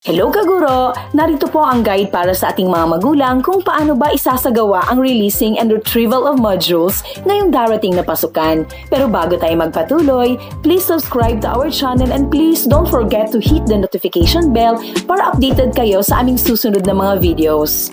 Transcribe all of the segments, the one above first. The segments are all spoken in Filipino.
Hello kaguro! Narito po ang guide para sa ating mga magulang kung paano ba isasagawa ang releasing and retrieval of modules ngayong darating na pasukan. Pero bago tayo magpatuloy, please subscribe to our channel and please don't forget to hit the notification bell para updated kayo sa aming susunod na mga videos.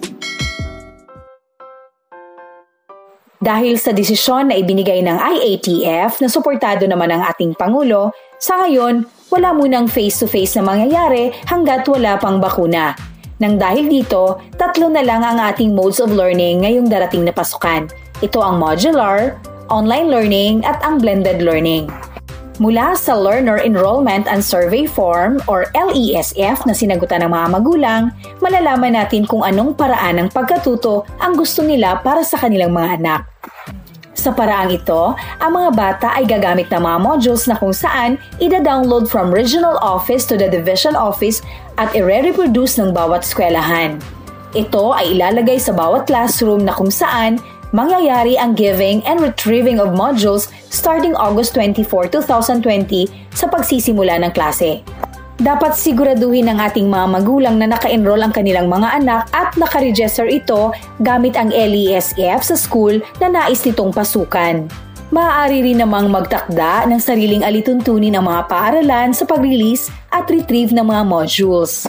Dahil sa desisyon na ibinigay ng IATF na suportado naman ng ating Pangulo, sa ngayon, wala munang face-to-face na mangyayari hanggat wala pang bakuna. Nang dahil dito, 3 na lang ang ating modes of learning ngayong darating na pasukan. Ito ang modular, online learning at ang blended learning. Mula sa Learner Enrollment and Survey Form or LESF na sinagutan ng mga magulang, malalaman natin kung anong paraan ng pagkatuto ang gusto nila para sa kanilang mga anak. Sa paraang ito, ang mga bata ay gagamit ng mga modules na kung saan ida-download from regional office to the division office at i-reproduce ng bawat eskwelahan. Ito ay ilalagay sa bawat classroom na kung saan mangyayari ang giving and retrieving of modules starting August 24, 2020 sa pagsisimula ng klase. Dapat siguraduhin ng ating mga magulang na naka-enroll ang kanilang mga anak at naka-register ito gamit ang LESF sa school na nais nitong pasukan. Maaari rin namang magtakda ng sariling alituntunin ang mga paaralan sa pag-release at retrieve ng mga modules.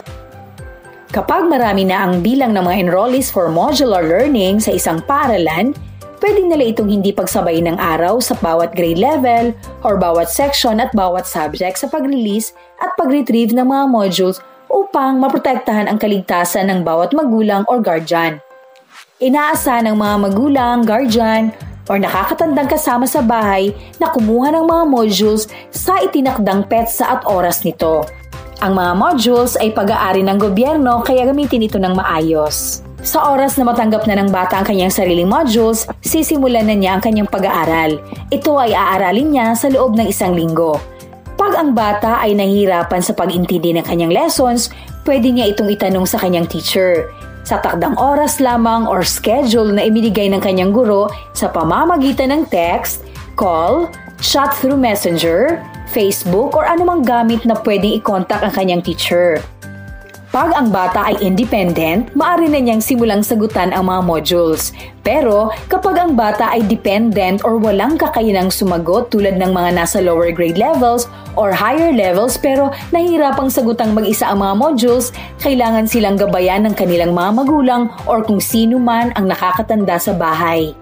Kapag marami na ang bilang ng mga enrollees for modular learning sa isang paaralan, pwede nila itong hindi pagsabay ng araw sa bawat grade level or bawat section at bawat subject sa pag-release at pag-retrieve ng mga modules upang maprotektahan ang kaligtasan ng bawat magulang or guardian. Inaasahan ng mga magulang, guardian, or nakakatandang kasama sa bahay na kumuha ng mga modules sa itinakdang petsa at oras nito. Ang mga modules ay pag-aari ng gobyerno kaya gamitin ito ng maayos. Sa oras na matanggap na ng bata ang kanyang sariling modules, sisimulan na niya ang kanyang pag-aaral. Ito ay aaralin niya sa loob ng 1 linggo. Pag ang bata ay nahihirapan sa pag-intindi ng kanyang lessons, pwede niya itong itanong sa kanyang teacher. Sa takdang oras lamang or schedule na ibinigay ng kanyang guro sa pamamagitan ng text, call, chat through messenger, Facebook or anumang gamit na pwedeng i-contact ang kanyang teacher. Pag ang bata ay independent, maaari na niyang simulang sagutan ang mga modules. Pero kapag ang bata ay dependent or walang kakayanang sumagot tulad ng mga nasa lower grade levels or higher levels pero nahihirapang sagutang mag-isa ang mga modules, kailangan silang gabayan ng kanilang mga magulang or kung sino man ang nakakatanda sa bahay.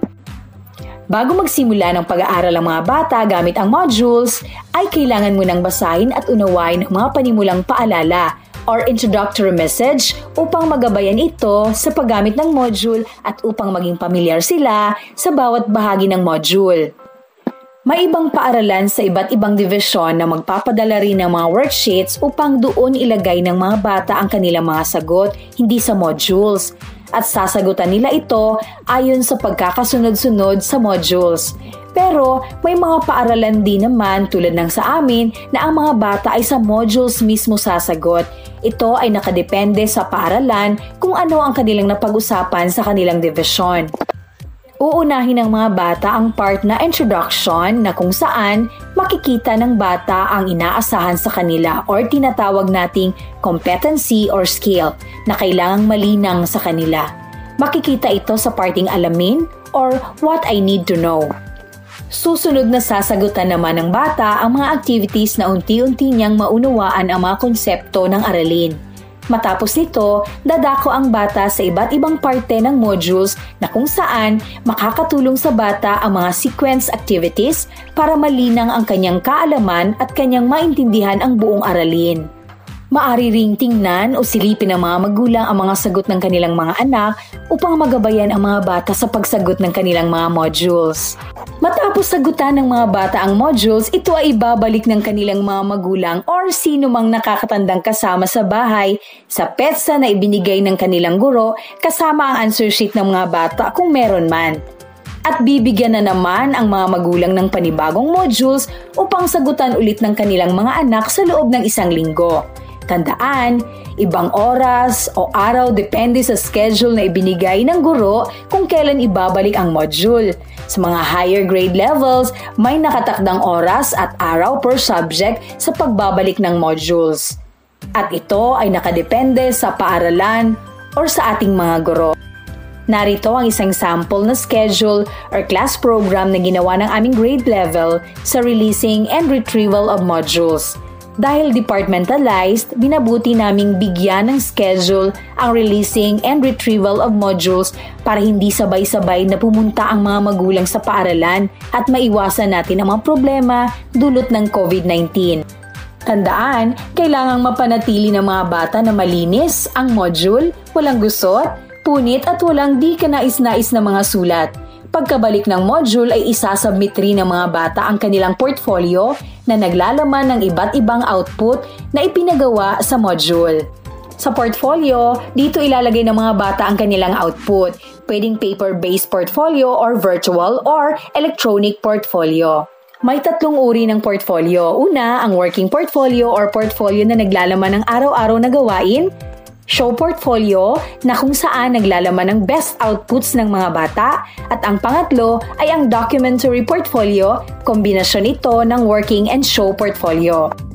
Bago magsimula ng pag-aaral ang mga bata gamit ang modules, ay kailangan munang basahin at unawain ang mga panimulang paalala or introductory message upang magabayan ito sa paggamit ng module at upang maging pamilyar sila sa bawat bahagi ng module. May ibang paaralan sa iba't ibang division na magpapadala rin ng mga worksheets upang doon ilagay ng mga bata ang kanilang mga sagot, hindi sa modules. At sasagutan nila ito ayon sa pagkakasunod-sunod sa modules. Pero may mga paaralan din naman tulad ng sa amin na ang mga bata ay sa modules mismo sasagot. Ito ay nakadepende sa paaralan kung ano ang kanilang napag-usapan sa kanilang division. Uunahin ng mga bata ang part na introduction na kung saan makikita ng bata ang inaasahan sa kanila or tinatawag nating competency or skill na kailangang malinang sa kanila. Makikita ito sa parting alamin or what I need to know. Susunod na sasagutan naman ng bata ang mga activities na unti-unti niyang maunawaan ang mga konsepto ng aralin. Matapos nito, dadako ang bata sa iba't ibang parte ng modules na kung saan makakatulong sa bata ang mga sequence activities para malinang ang kanyang kaalaman at kanyang maintindihan ang buong aralin. Maaari ring tingnan o silipin ng mga magulang ang mga sagot ng kanilang mga anak upang magabayan ang mga bata sa pagsagot ng kanilang mga modules. Matapos sagutan ng mga bata ang modules, ito ay ibabalik ng kanilang mga magulang or sino mang nakakatandang kasama sa bahay sa petsa na ibinigay ng kanilang guro kasama ang answer sheet ng mga bata kung meron man. At bibigyan na naman ang mga magulang ng panibagong modules upang sagutan ulit ng kanilang mga anak sa loob ng 1 linggo. Tandaan, ibang oras o araw depende sa schedule na ibinigay ng guro kung kailan ibabalik ang module. Sa mga higher grade levels, may nakatakdang oras at araw per subject sa pagbabalik ng modules. At ito ay nakadepende sa paaralan or sa ating mga guro. Narito ang isang sample na schedule or class program na ginawa ng aming grade level sa releasing and retrieval of modules. Dahil departmentalized, binabuti naming bigyan ng schedule ang releasing and retrieval of modules para hindi sabay-sabay na pumunta ang mga magulang sa paaralan at maiwasan natin ang mga problema dulot ng COVID-19. Tandaan, kailangang mapanatili ng mga bata na malinis ang module, walang gusot, punit at walang di kanais-nais na mga sulat. Pagkabalik ng module ay isasubmit rin ng mga bata ang kanilang portfolio na naglalaman ng iba't ibang output na ipinagawa sa module. Sa portfolio, dito ilalagay ng mga bata ang kanilang output, pwedeng paper-based portfolio or virtual or electronic portfolio. May 3 uri ng portfolio. Una, ang working portfolio or portfolio na naglalaman ng araw-araw na gawain. Show portfolio na kung saan naglalaman ng best outputs ng mga bata. At ang pangatlo ay ang documentary portfolio, kombinasyon ito ng working and show portfolio.